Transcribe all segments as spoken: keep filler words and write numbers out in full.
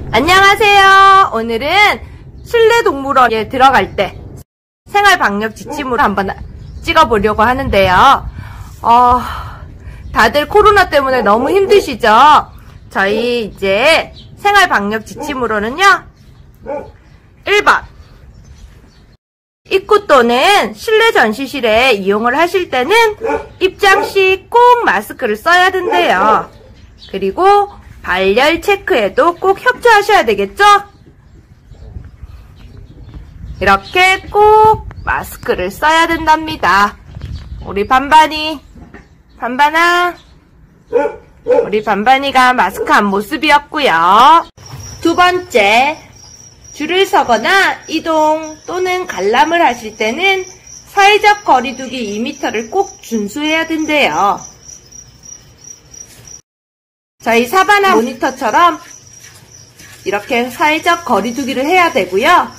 안녕하세요. 오늘은 실내 동물원에 들어갈 때 생활 방역 지침으로 한번 찍어보려고 하는데요. 어, 다들 코로나 때문에 너무 힘드시죠? 저희 이제 생활 방역 지침으로는요. 일 번. 입구 또는 실내 전시실에 이용을 하실 때는 입장 시 꼭 마스크를 써야 된대요. 그리고 발열 체크에도 꼭 협조하셔야 되겠죠? 이렇게 꼭 마스크를 써야 된답니다. 우리 반반이, 반반아, 우리 반반이가 마스크한 모습이었고요. 두 번째, 줄을 서거나 이동 또는 관람을 하실 때는 사회적 거리두기 이 미터를 꼭 준수해야 된대요. 저희 사바나 모니터처럼 이렇게 사회적 거리두기를 해야 되고요.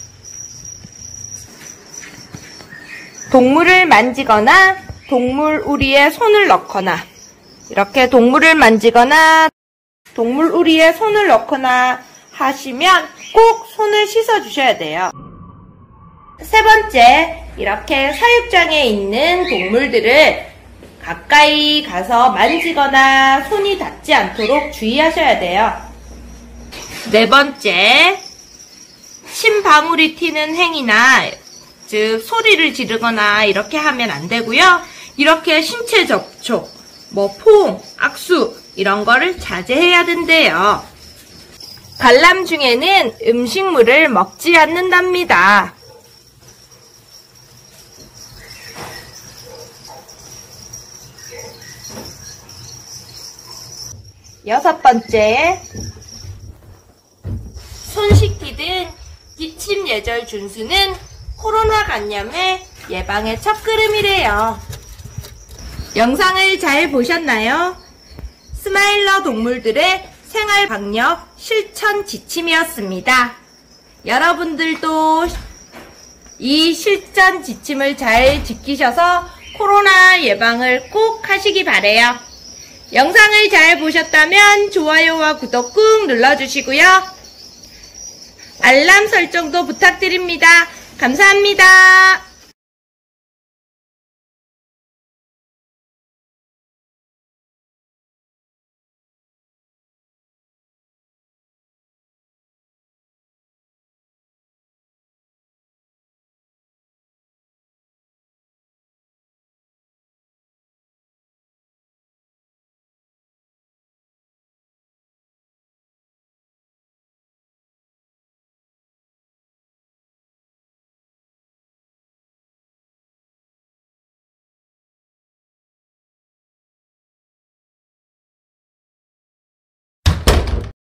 동물을 만지거나 동물 우리에 손을 넣거나 이렇게 동물을 만지거나 동물 우리에 손을 넣거나 하시면 꼭 손을 씻어 주셔야 돼요. 세 번째, 이렇게 사육장에 있는 동물들을 가까이 가서 만지거나 손이 닿지 않도록 주의하셔야 돼요. 네 번째, 침방울이 튀는 행위나 즉 소리를 지르거나 이렇게 하면 안 되고요. 이렇게 신체 접촉, 뭐 포옹, 악수 이런 거를 자제해야 된대요. 관람 중에는 음식물을 먹지 않는답니다. 여섯 번째, 손 씻기 등 기침 예절 준수는 코로나 감염의 예방의 첫걸음이래요. 영상을 잘 보셨나요? 스마일러 동물들의 생활 방역 실천 지침이었습니다. 여러분들도 이 실천 지침을 잘 지키셔서 코로나 예방을 꼭 하시기 바래요. 영상을 잘 보셨다면 좋아요와 구독 꾹 눌러주시고요. 알람 설정도 부탁드립니다. 감사합니다.